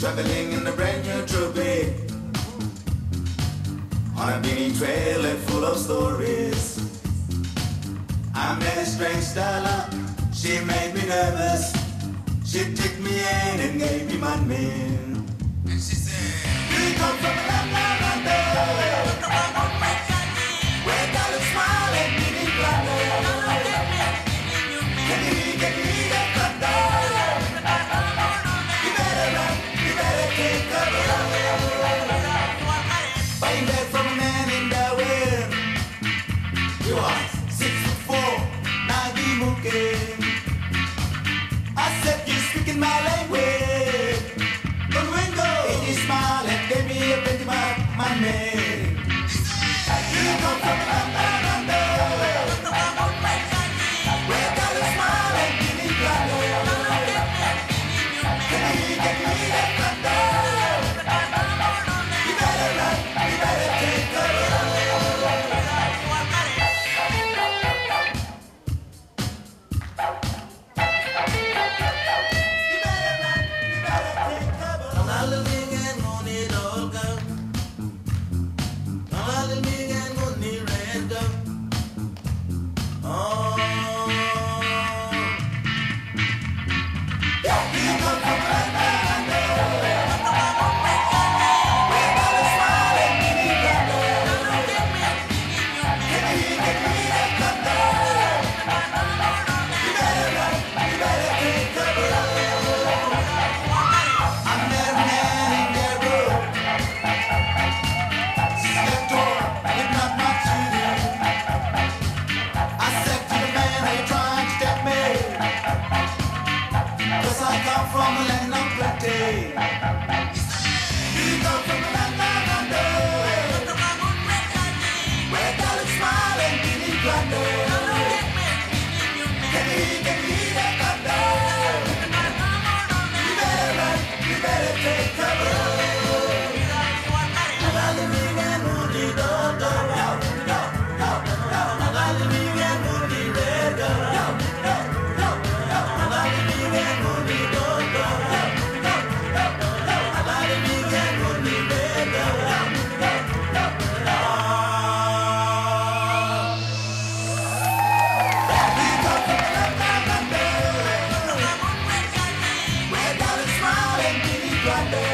Struggling in a brand new trophy, on a beating trail and full of stories. I met a strange starlet, she made me nervous. She took me in and gave me money. And she said, "You come from a land down under, where dollars smile and meaning plunder. Can you hear that thunder? You better run, you better take cover." Buying that from a man in the wind. You are 6'4", Nagi Mukim. I said, "You speaking my language." But when go, he smiled and gave me a penny my name. You come from land down under, where dollars smile and meaning plunder. Can you hear that thunder? You better run, you better take cover. From a land of plenty. You come from a land down under, where dollars smile and meaning plunder. Can you hear that thunder? You better run, you better take cover. Where dollars smile and meaning plunder.